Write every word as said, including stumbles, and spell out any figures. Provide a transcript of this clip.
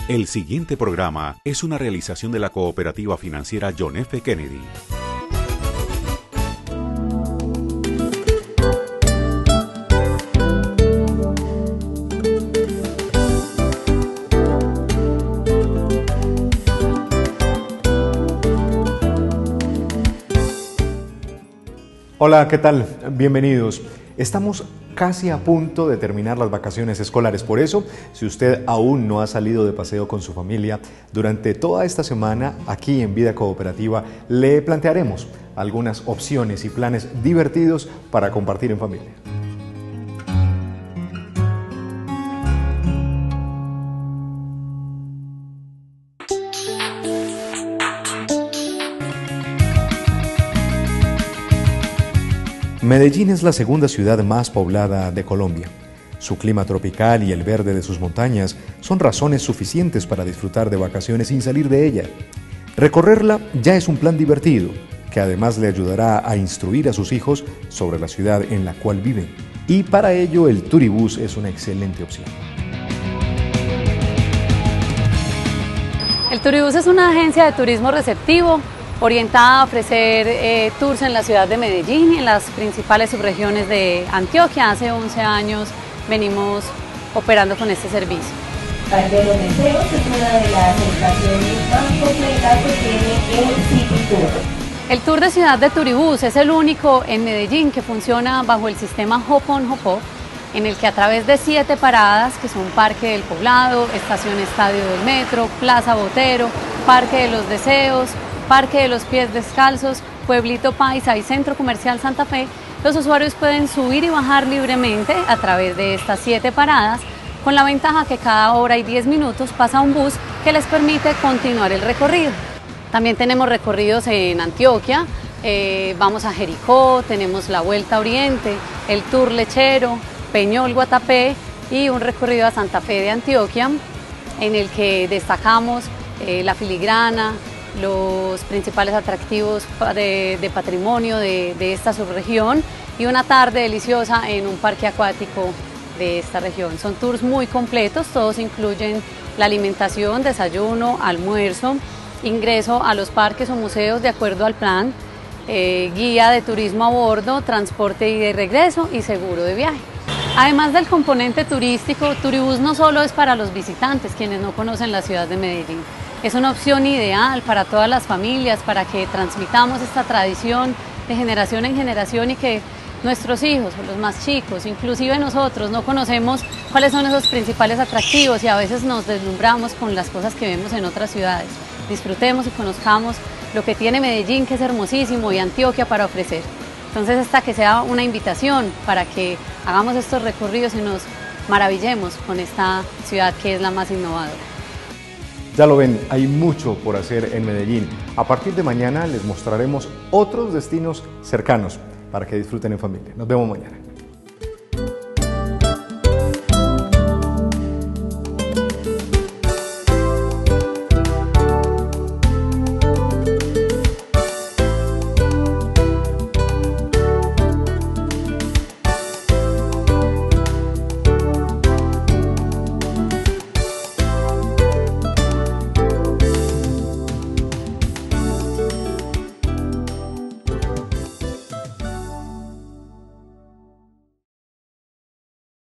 El siguiente programa es una realización de la cooperativa financiera John F. Kennedy. Hola, ¿qué tal? Bienvenidos. Estamos casi a punto de terminar las vacaciones escolares. Por eso, si usted aún no ha salido de paseo con su familia, durante toda esta semana, aquí en Vida Cooperativa, le plantearemos algunas opciones y planes divertidos para compartir en familia. Medellín es la segunda ciudad más poblada de Colombia. Su clima tropical y el verde de sus montañas son razones suficientes para disfrutar de vacaciones sin salir de ella. Recorrerla ya es un plan divertido, que además le ayudará a instruir a sus hijos sobre la ciudad en la cual viven. Y para ello el Turibus es una excelente opción. El Turibus es una agencia de turismo receptivo orientada a ofrecer eh, tours en la ciudad de Medellín y en las principales subregiones de Antioquia. Hace once años venimos operando con este servicio. Parque de los Deseos es una de las estaciones más completas que tiene el City Tour. El tour de ciudad de Turibus es el único en Medellín que funciona bajo el sistema Hop on Hop Off, en el que a través de siete paradas, que son Parque del Poblado, Estación Estadio del Metro, Plaza Botero, Parque de los Deseos, Parque de los Pies Descalzos, Pueblito Paisa y Centro Comercial Santa Fe, los usuarios pueden subir y bajar libremente a través de estas siete paradas, con la ventaja que cada hora y diez minutos pasa un bus que les permite continuar el recorrido. También tenemos recorridos en Antioquia, eh, vamos a Jericó, tenemos la Vuelta a Oriente, el Tour Lechero, Peñol Guatapé y un recorrido a Santa Fe de Antioquia, en el que destacamos eh, la filigrana, los principales atractivos de, de patrimonio de, de esta subregión y una tarde deliciosa en un parque acuático de esta región. Son tours muy completos, todos incluyen la alimentación, desayuno, almuerzo, ingreso a los parques o museos de acuerdo al plan, eh, guía de turismo a bordo, transporte y de regreso y seguro de viaje. Además del componente turístico, Turibus no solo es para los visitantes, quienes no conocen la ciudad de Medellín. Es una opción ideal para todas las familias, para que transmitamos esta tradición de generación en generación y que nuestros hijos, los más chicos, inclusive nosotros, no conocemos cuáles son esos principales atractivos y a veces nos deslumbramos con las cosas que vemos en otras ciudades. Disfrutemos y conozcamos lo que tiene Medellín, que es hermosísimo, y Antioquia para ofrecer. Entonces, esta que sea una invitación para que hagamos estos recorridos y nos maravillemos con esta ciudad que es la más innovadora. Ya lo ven, hay mucho por hacer en Medellín. A partir de mañana les mostraremos otros destinos cercanos para que disfruten en familia. Nos vemos mañana.